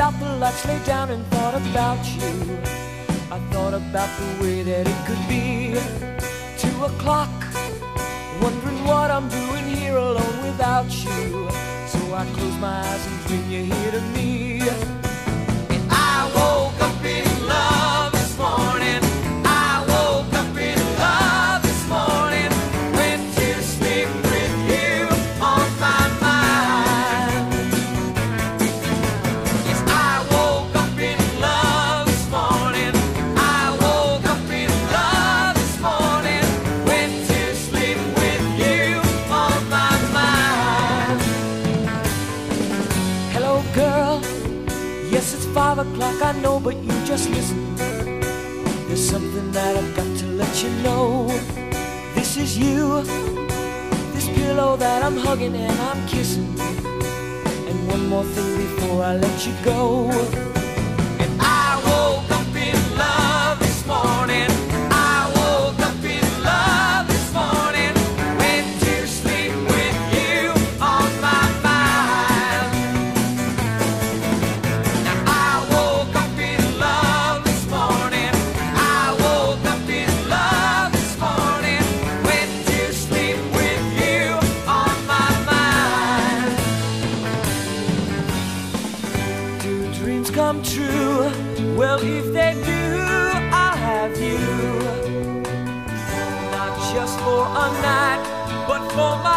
out the lights, lay down and thought about you. I thought about the way that it could be 2 o'clock, wondering what I'm doing here alone without you. So I close my eyes and dream you're here to me. And I woke up in love this morning. I woke up in love this morning. Went to sleep with you on my mind. Yes, I woke up in love this morning. I woke up in love this morning. Went to sleep with you on my mind. Hello, girl. Yes, it's 5 o'clock, I know, but you just listen. There's something that I've got to let you know. This is you, this pillow that I'm hugging and I'm kissing. And one more thing before I let you go. And I woke up in love this morning. I woke up in love this morning. Went to sleep with you on my mind. Now I woke up in love this morning. I woke up in love this morning. Went to sleep with you on my mind. Do dreams come true? Well, if they do, I'll have you. Not just for a night, but for my